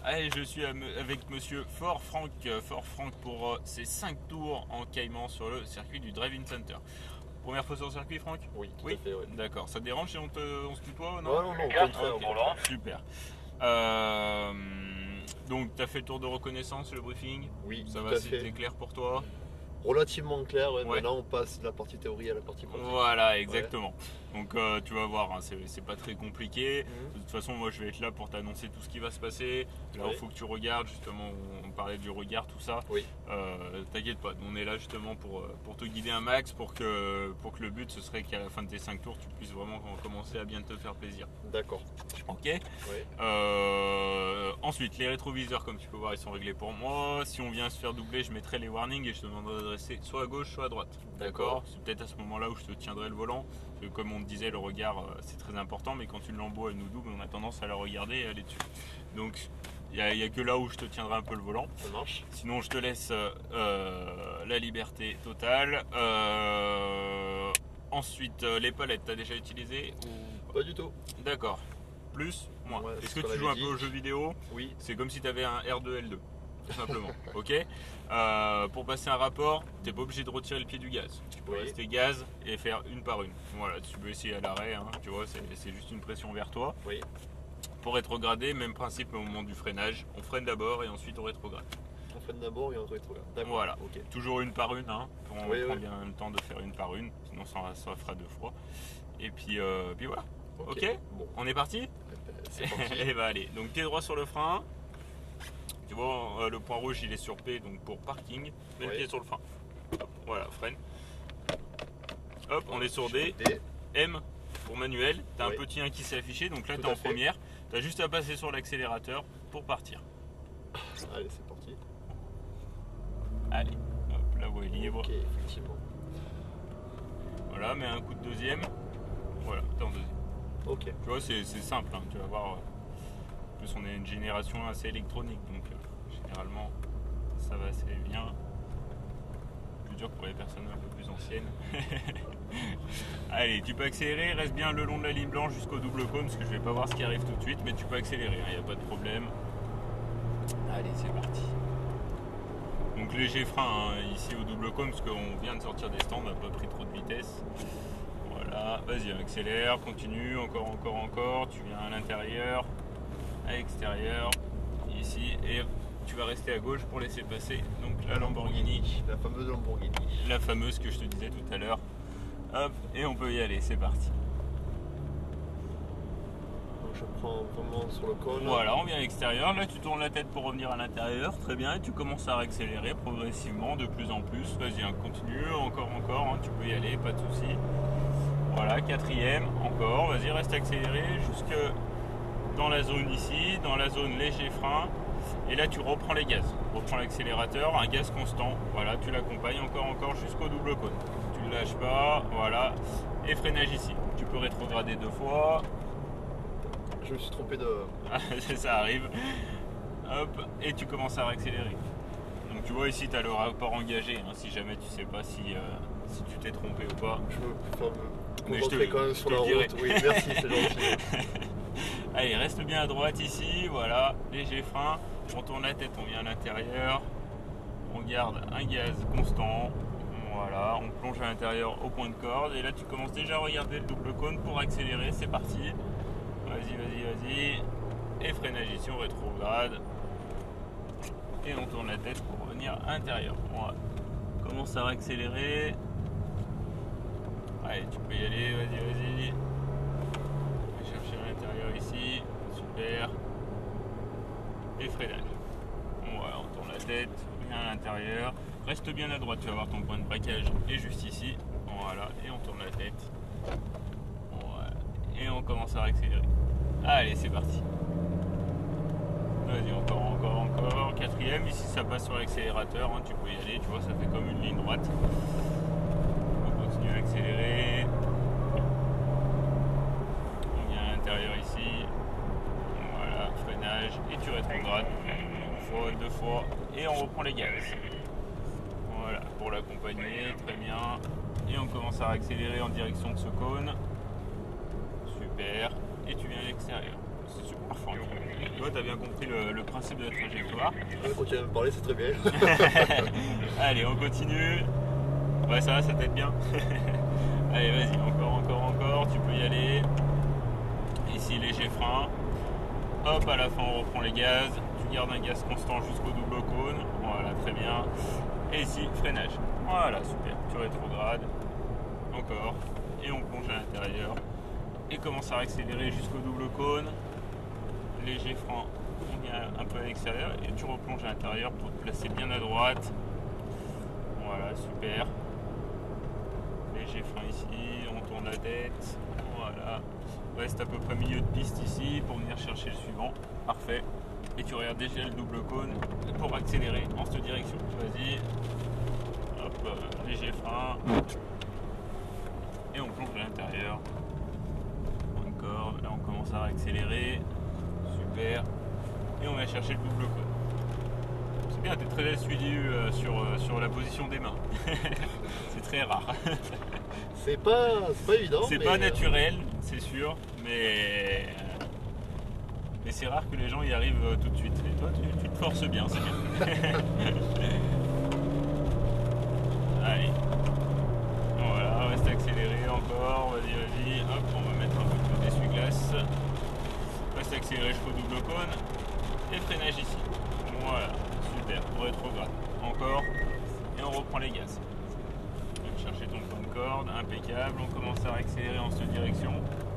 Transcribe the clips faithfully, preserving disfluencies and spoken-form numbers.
Allez, je suis avec monsieur Fort Franck, Fort Franck pour ses cinq tours en Cayman sur le circuit du Drive-In Center. Première fois sur le circuit, Franck? Oui, tout oui à fait, ouais. D'accord, ça te dérange si on, te, on se tutoie? Non, non, non, non, okay. okay. Super. Euh, donc, tu as fait le tour de reconnaissance, le briefing? Oui, ça tout va, à fait. C'était clair pour toi? Relativement clair, ouais. Ouais. Maintenant on passe de la partie théorie à la partie pratique. Voilà, exactement. Ouais. Donc euh, tu vas voir, hein, c'est pas très compliqué. Mmh. De toute façon, moi je vais être là pour t'annoncer tout ce qui va se passer. Là, il oui. faut que tu regardes, justement, on parlait du regard, tout ça. Oui. Euh, T'inquiète pas, on est là justement pour, pour te guider un max, pour que, pour que le but ce serait qu'à la fin de tes cinq tours, tu puisses vraiment commencer à bien te faire plaisir. D'accord. Ok. Oui. Euh, ensuite, les rétroviseurs, comme tu peux voir, ils sont réglés pour moi. Si on vient se faire doubler, je mettrai les warnings et je te demanderai de rester soit à gauche, soit à droite. D'accord. C'est peut-être à ce moment-là où je te tiendrai le volant. Parce que comme on te disait, le regard, c'est très important. Mais quand une lambeau, elle nous double, on a tendance à la regarder et à aller dessus. Donc, il n'y a, a que là où je te tiendrai un peu le volant. Ça marche. Sinon, je te laisse euh, la liberté totale. Euh, ensuite, les palettes, tu as déjà utilisé ou... Pas du tout. D'accord. Plus, moins. Ouais, Est-ce que tu joues un dit. peu aux jeux vidéo? Oui. C'est comme si tu avais un R deux L deux, tout simplement. Ok. Euh, pour passer un rapport, tu n'es pas obligé de retirer le pied du gaz. Tu peux oui. rester gaz et faire une par une. Voilà, tu peux essayer à l'arrêt, hein, tu vois, c'est juste une pression vers toi. Oui. Pour rétrograder, même principe au moment du freinage. On freine d'abord et ensuite on rétrograde. On freine d'abord et on rétrograde. Voilà, okay. Toujours une par une. Hein. On oui, prend oui. bien le temps de faire une par une, sinon ça, ça fera deux fois. Et puis, euh, puis voilà. Ok, okay. Bon. On est parti? C'est parti. Et bah allez, donc pied droit sur le frein. Tu vois, euh, le point rouge il est sur P, donc pour parking. Mets oui. le pied sur le frein. Hop, voilà, freine. Hop, on est sur D. D. M pour manuel. Tu as oui. un petit un qui s'est affiché, donc là tu es en fait. première. Tu as juste à passer sur l'accélérateur pour partir. Allez, c'est parti. Allez, hop, la voie est libre. Ok, effectivement. Voilà, mets un coup de deuxième. Voilà, t'es en deuxième. Ok. Tu vois, c'est simple, hein, tu vas voir. En plus, on est une génération assez électronique, donc euh, généralement, ça va assez bien. Plus dur pour les personnes un peu plus anciennes. Allez, tu peux accélérer, reste bien le long de la ligne blanche jusqu'au double cône, parce que je vais pas voir ce qui arrive tout de suite, mais tu peux accélérer, il hein, n'y a pas de problème. Allez, c'est parti. Donc léger frein hein, ici au double cône, parce qu'on vient de sortir des stands, on n'a pas pris trop de vitesse. Voilà, vas-y, accélère, continue, encore, encore, encore. Tu viens à l'intérieur, à l'extérieur, ici, et tu vas rester à gauche pour laisser passer donc la Lamborghini. La fameuse Lamborghini. La fameuse que je te disais tout à l'heure. Hop, et on peut y aller, c'est parti. Donc je prends vraiment sur le cône. Voilà, on vient à l'extérieur. Là, tu tournes la tête pour revenir à l'intérieur. Très bien, et tu commences à accélérer progressivement, de plus en plus. Vas-y, hein, continue, encore, encore. Hein, tu peux y aller, pas de souci. Voilà, quatrième, encore, vas-y, reste accéléré jusque dans la zone ici, dans la zone léger frein. Et là, tu reprends les gaz. Reprends l'accélérateur, un gaz constant. Voilà, tu l'accompagnes encore, encore jusqu'au double cône. Tu ne lâches pas, voilà. Et freinage ici. Tu peux rétrograder deux fois. Je me suis trompé de... Ça arrive. Hop, et tu commences à réaccélérer. Donc tu vois ici, tu as le rapport engagé. Hein, si jamais tu sais pas si, euh, si tu t'es trompé ou pas. Je veux faire me... Mais je te, quand même sur la route. Oui, merci, c'est gentil. Allez, reste bien à droite ici, voilà, léger frein. On tourne la tête, on vient à l'intérieur. On garde un gaz constant. Voilà, on plonge à l'intérieur au point de corde. Et là, tu commences déjà à regarder le double cône pour accélérer. C'est parti. Vas-y, vas-y, vas-y. Et freinage ici, on rétrograde. Et on tourne la tête pour revenir à l'intérieur. Voilà. Commence à réaccélérer. Allez, tu peux y aller, vas-y, vas-y. On va chercher à l'intérieur ici. Super. Et freinage. Voilà, on tourne la tête, bien à l'intérieur. Reste bien à droite, tu vas voir ton point de braquage est juste ici. Voilà, et on tourne la tête. Voilà. Et on commence à accélérer. Allez, c'est parti. Vas-y, encore, encore, encore. Quatrième, ici ça passe sur l'accélérateur, hein, tu peux y aller, tu vois, ça fait comme une ligne droite. Continue à accélérer. On vient à l'intérieur ici. Voilà, freinage et tu rétrogrades. Une fois, deux fois et on reprend les gaz. Voilà, pour l'accompagner, très bien. Et on commence à accélérer en direction de ce cône. Super. Et tu viens à l'extérieur. C'est super. fond. Toi, tu as bien compris le, le principe de la trajectoire. Quand tu viens de me parler, c'est très bien. Allez, on continue. Ouais, ça va, ça t'aide bien. Allez, vas-y, encore, encore, encore. Tu peux y aller. Ici, léger frein. Hop, à la fin, on reprend les gaz. Tu gardes un gaz constant jusqu'au double cône. Voilà, très bien. Et ici, freinage. Voilà, super. Tu rétrogrades. Encore. Et on plonge à l'intérieur. Et commence à accélérer jusqu'au double cône. Léger frein. On vient un peu à l'extérieur. Et tu replonges à l'intérieur pour te placer bien à droite. Voilà, super. Léger frein ici. On tourne la tête. Voilà. Reste à peu près milieu de piste ici pour venir chercher le suivant. Parfait. Et tu regardes déjà le double cône pour accélérer en cette direction. Vas-y. Hop, euh, léger frein. Et on plonge à l'intérieur. Encore. Là, on commence à accélérer. Super. Et on va chercher le double cône. C'est bien, tu es très assidu euh, sur, euh, sur la position des mains. C'est très rare. C'est pas, c'est pas évident. C'est mais pas naturel, c'est sûr, mais, mais c'est rare que les gens y arrivent euh, tout de suite. Et toi, tu, tu te forces bien, c'est bien. Allez. Voilà, reste accéléré encore. Vas-y, vas-y. Hop, on va mettre un peu plus d'essuie-glace. Reste accéléré jusqu'au double cône. Et freinage ici. Voilà, super. Rétrograde. Encore. Et on reprend les gaz. Chercher ton point de corde, impeccable. On commence à accélérer en cette direction.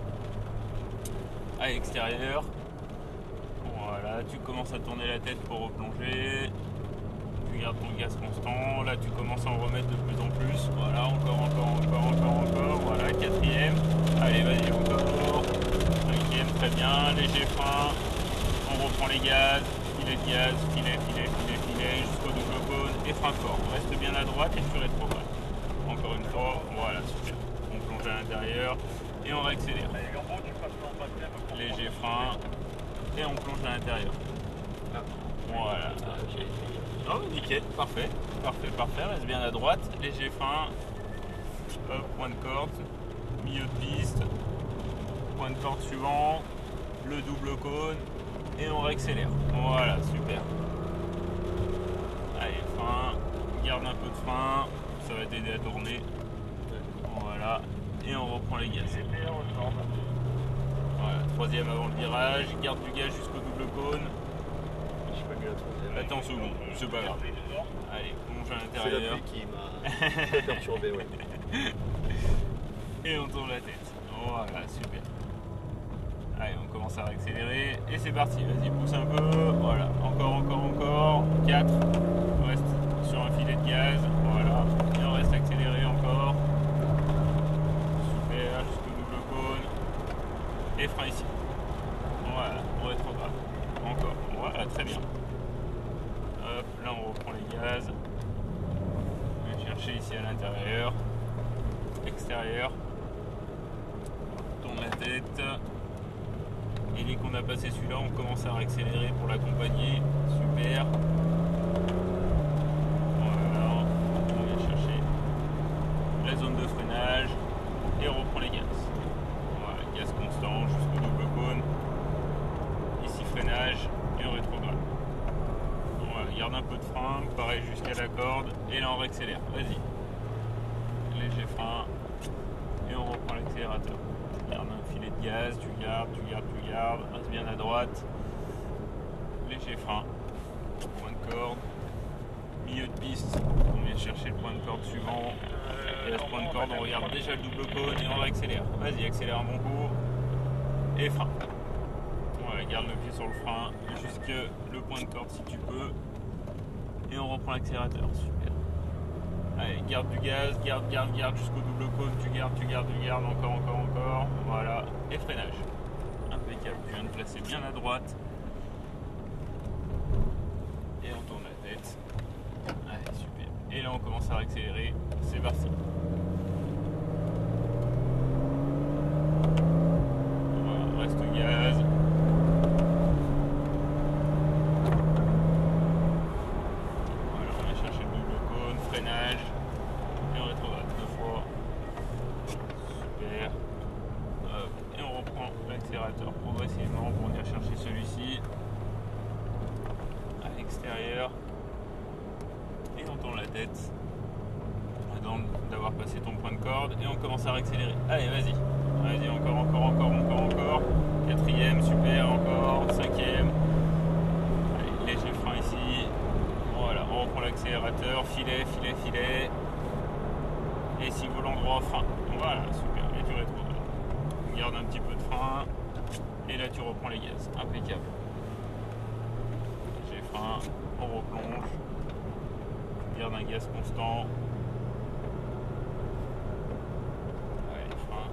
À l'extérieur. Voilà, tu commences à tourner la tête pour replonger. Tu gardes ton gaz constant. Là, tu commences à en remettre de plus en plus. Voilà, encore, encore, encore, encore, encore. Voilà, quatrième. Allez, vas-y, encore. Cinquième, très bien. Léger frein. On reprend les gaz. Filet de gaz, filet, filet, filet, filet, jusqu'au double cône. Et frein fort. Reste bien à droite et tu rétrogrades. Encore une fois, voilà, super. On plonge à l'intérieur et on réaccélère. Léger frein et on plonge à l'intérieur. Voilà. Oh, nickel, parfait, parfait, parfait. Reste bien à droite. Léger frein. Hop, point de corde. Milieu de piste. Point de corde suivant. Le double cône et on réaccélère. Voilà, super. Allez, frein. Garde un peu de frein. Ça va t'aider à tourner. Voilà. Et on reprend les gaz. Voilà. Troisième avant le virage. Garde du gaz jusqu'au double cône. Je sais pas bien la troisième. Attends second. C'est pas grave. Allez, plonge à C'est la l'intérieur. pluie qui m'a perturbé, ouais. Et on tourne la tête. Voilà, super. Allez, on commence à accélérer. Et c'est parti. Vas-y, pousse un peu. Voilà. Encore, encore, encore. quatre. On reste sur un filet de gaz. Voilà. Et on reste accéléré encore. Super. Jusqu'au double cône. Et frein ici. Voilà. On rétrograde. Encore. Voilà, très bien. Hop. Là, on reprend les gaz. On va chercher ici à l'intérieur. Extérieur. Tourne la tête. Et dès qu'on a passé celui-là, on commence à accélérer pour l'accompagner. Super. Voilà. On vient chercher la zone de freinage et on reprend les gaz. Voilà, gaz constant jusqu'au double cône. Ici freinage et on rétrograde. Voilà, garde un peu de frein, pareil jusqu'à la corde et là on réaccélère. Vas-y. Léger frein et on reprend l'accélérateur. Garde un filet de gaz, tu gardes, tu gardes, tu gardes, reste bien à droite. Léger frein, point de corde, milieu de piste, on vient chercher le point de corde suivant. Et à ce point de corde, on regarde déjà le double cône et on réaccélère. Vas-y, accélère un bon coup. Et frein. Voilà, garde le pied sur le frein, jusque le point de corde si tu peux. Et on reprend l'accélérateur, super. Allez, garde du gaz, garde, garde, garde jusqu'au double cône, tu gardes, tu gardes, tu gardes, encore, encore, encore. Voilà, et freinage. Impeccable, tu viens de placer bien à droite. Et on tourne la tête. Allez, super. Et là, on commence à accélérer. C'est parti. Voilà, reste gaz. Voilà, on va chercher le double cône, freinage. Et on rétrograde deux fois. Super. Hop. Et on reprend l'accélérateur progressivement pour venir chercher celui-ci. l'accélérateur. Et on tourne la tête. Attends d'avoir passé ton point de corde. Et on commence à accélérer. Allez, vas-y. Vas-y, encore, encore, encore, encore, encore. Quatrième, super, encore. Cinquième. Allez, léger frein ici. Voilà, on reprend l'accélérateur. Filet, filet, filet. Et si volant droit, frein. Voilà, super. Et tu rétro. On garde un petit peu de frein. Et là, tu reprends les gaz. Impeccable. J'ai frein. On replonge. On garde un gaz constant. Allez, frein.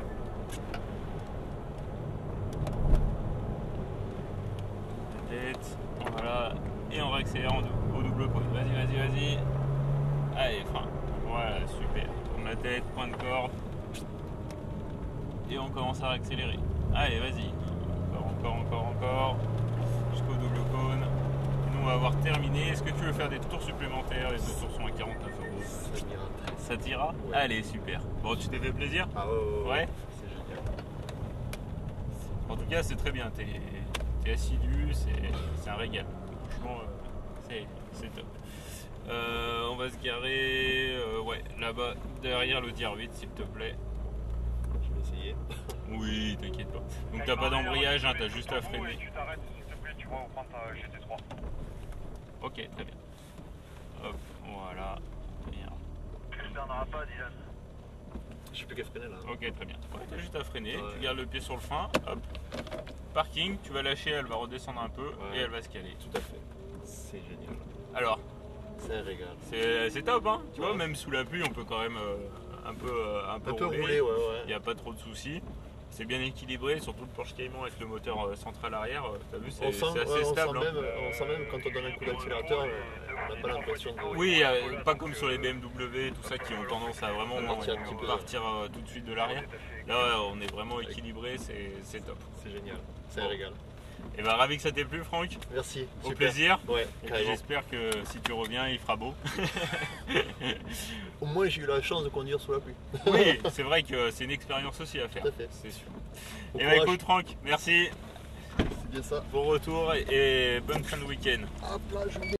La tête. Voilà. Et on réaccélère au double point. Vas-y, vas-y, vas-y. Allez, frein. Voilà, super. Tourne la tête, point de corde. Et on commence à accélérer. Allez, vas-y. Encore, encore, encore, encore. Jusqu'au double cône. Nous, on va avoir terminé. Est-ce que tu veux faire des tours supplémentaires? Les deux tours sont à quarante-neuf euros. Ça m'ira très. Ça t'ira? Ouais. Allez, super. Bon, tu t'es fait plaisir? Ah ouais, ouais, ouais. Ouais. C'est génial. En tout cas, c'est très bien. T'es es assidu, c'est un régal. Franchement, euh, c'est top. Euh, on va se garer euh, ouais, là-bas, derrière le D R huit, s'il te plaît. Je vais essayer. Oui, t'inquiète pas. Donc t'as pas d'embrayage, hein, t'as juste à freiner. Tu t'arrêtes, s'il te plaît, tu vas prendre ta G T trois. Ok, très bien. Hop, voilà. Bien. Tu n'en pas, Dylan. Je sais plus qu'à freiner là. Ok, très bien. Ouais, t'as juste à freiner, Ouais. tu gardes le pied sur le frein, hop. Parking, tu vas lâcher, elle va redescendre un peu Ouais. et elle va se caler. Tout à fait. C'est génial. Alors, C'est un régal. c'est c'est top, hein. Tu vois, Ouais. même sous la pluie, on peut quand même euh, un peu, euh, un peu Un peu rouler. roulé, ouais, Il n'y ouais. a pas trop de soucis. C'est bien équilibré, surtout le Porsche Cayman avec le moteur euh, central arrière. euh, T'as vu, c'est On sent, c'est assez ouais, on, stable. sent hein. même, on sent même quand on donne un coup d'accélérateur, euh, on n'a pas l'impression de. Oui, euh, pas comme sur les B M W, tout ça, qui ont tendance à vraiment À partir un petit peu. partir euh, tout de suite de l'arrière. Là, ouais, on est vraiment équilibré, c'est c'est top. C'est génial. C'est un Bon. régal. Et bah, ravi que ça t'ait plu, Franck. Merci. Au super. plaisir. Ouais, Et puis carrément. j'espère que si tu reviens, il fera beau. Au moins, j'ai eu la chance de conduire sous la pluie. Oui, c'est vrai que c'est une expérience aussi à faire. Tout à fait. C'est sûr. Bon Et bah courage. écoute, Franck, merci. C'est bien ça. Bon retour et bonne fin de week-end. Hop là, je